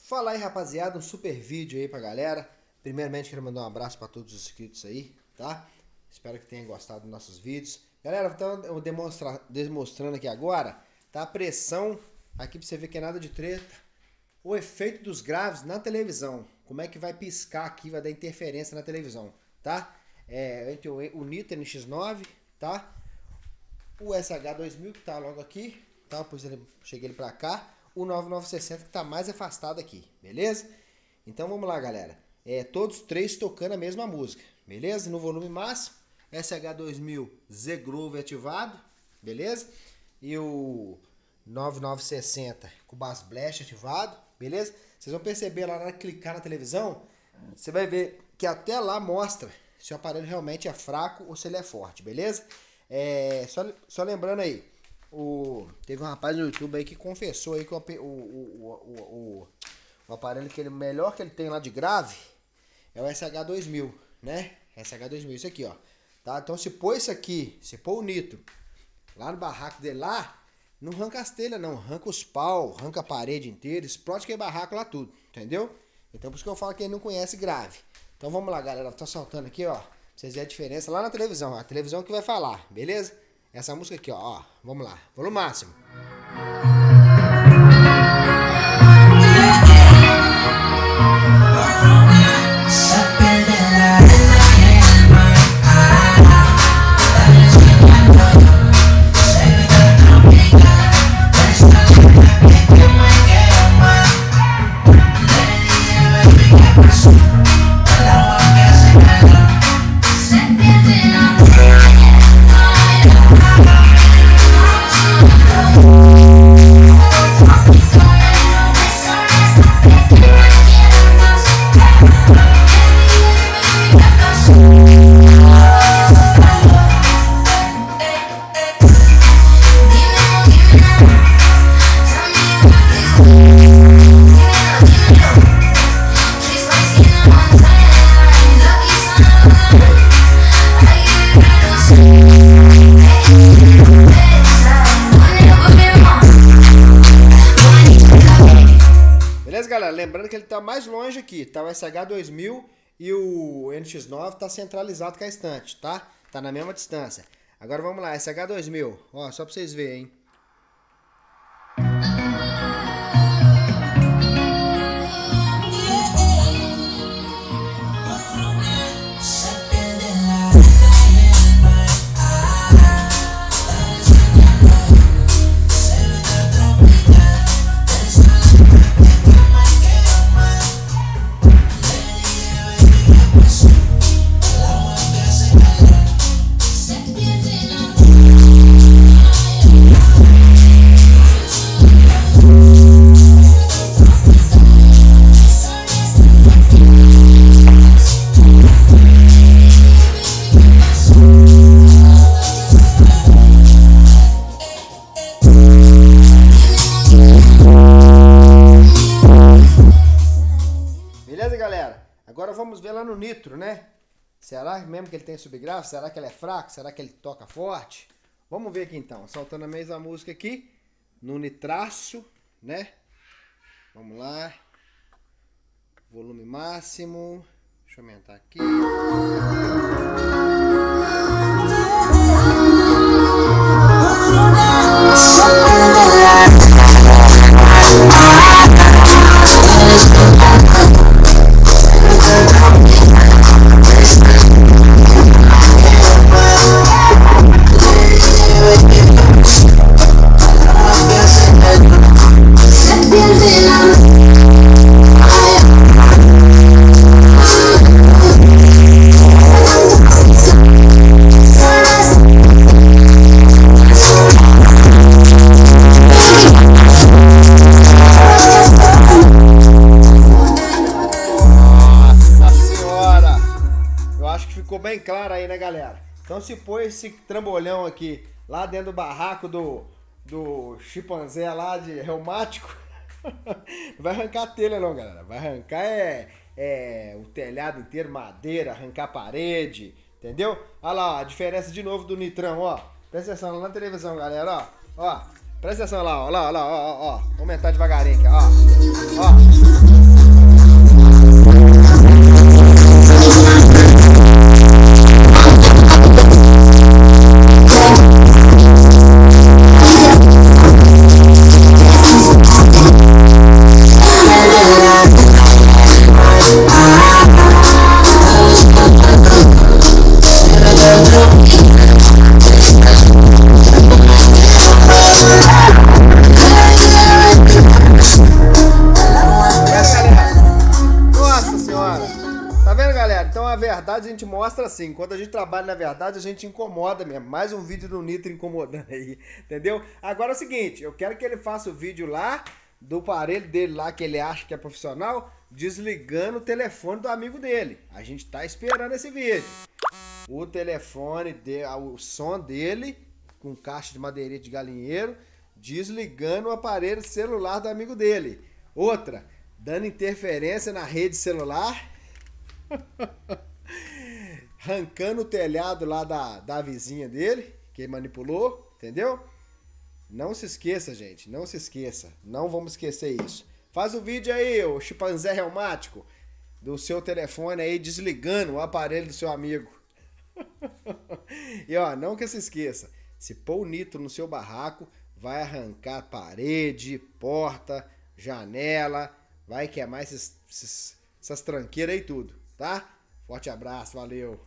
Fala aí, rapaziada, um super vídeo aí pra galera. Primeiramente quero mandar um abraço pra todos os inscritos aí, tá? Espero que tenham gostado dos nossos vídeos. Galera, eu demonstrando aqui agora, tá? A pressão, aqui pra você ver que é nada de treta. O efeito dos graves na televisão. Como é que vai piscar aqui, vai dar interferência na televisão, tá? Entre o Nitro NX9, tá? O SH2000 que tá logo aqui, tá? Depois cheguei ele pra cá. O 9960 que tá mais afastado aqui, beleza? Então vamos lá, galera. Todos três tocando a mesma música, beleza? No volume máximo, SH2000 Z-Groove ativado, beleza? E o 9960 com o Bass Blast ativado, beleza? Vocês vão perceber lá na hora de clicar na televisão, você vai ver que até lá mostra se o aparelho realmente é fraco ou se ele é forte, beleza? Só lembrando aí, teve um rapaz no YouTube aí que confessou aí que o aparelho melhor que ele tem lá de grave é o SH2000, né? SH2000, isso aqui, ó. Tá? Então se pôr isso aqui, se pôr o Nitro lá no barraco dele lá, não arranca as telhas não, arranca os pau, arranca a parede inteira, explode aquele barraco lá tudo, entendeu? Então por isso que eu falo que ele não conhece grave. Então vamos lá, galera, tá soltando aqui, ó, pra vocês verem a diferença lá na televisão, ó, a televisão que vai falar, beleza? Essa música aqui, ó, vamos lá, volume máximo. Beleza, galera? Lembrando que ele tá mais longe aqui, tá? O SH2000 e o NX9 tá centralizado com a estante, tá? Tá na mesma distância. Agora vamos lá, SH2000, ó, só pra vocês verem, hein? Beleza, galera? Agora vamos ver lá no Nitro, né? Será mesmo que ele tem subgrave? Será que ele é fraco? Será que ele toca forte? Vamos ver aqui então. Soltando a mesma música aqui. No nitraço, né? Vamos lá. Volume máximo. Deixa eu aumentar aqui. Ficou bem claro aí, né, galera? Então se pôr esse trambolhão aqui lá dentro do barraco do chimpanzé lá de reumático, não vai arrancar a telha não, galera. Vai arrancar o telhado inteiro, madeira, arrancar a parede, entendeu? Olha lá, ó, a diferença de novo do nitrão, ó. Presta atenção lá na televisão, galera, ó. Ó, presta atenção lá, ó. Vou aumentar devagarinho aqui, ó. Ó. na verdade a gente mostra assim, quando a gente trabalha na verdade a gente incomoda mesmo. Mais um vídeo do Nitro incomodando aí, entendeu? Agora é o seguinte, eu quero que ele faça o vídeo lá do aparelho dele lá que ele acha que é profissional, desligando o telefone do amigo dele. A gente tá esperando esse vídeo. O telefone, o som dele, com caixa de madeirite de galinheiro, desligando o aparelho celular do amigo dele. Outra, dando interferência na rede celular, arrancando o telhado lá da vizinha dele, que ele manipulou, entendeu? Não se esqueça, gente, não se esqueça. Não vamos esquecer isso. Faz o vídeo aí, o chimpanzé reumático, do seu telefone aí, desligando o aparelho do seu amigo. E ó, não que se esqueça, se pôr o Nitro no seu barraco, vai arrancar parede, porta, janela, vai queimar essas tranqueiras aí tudo, tá? Forte abraço, valeu!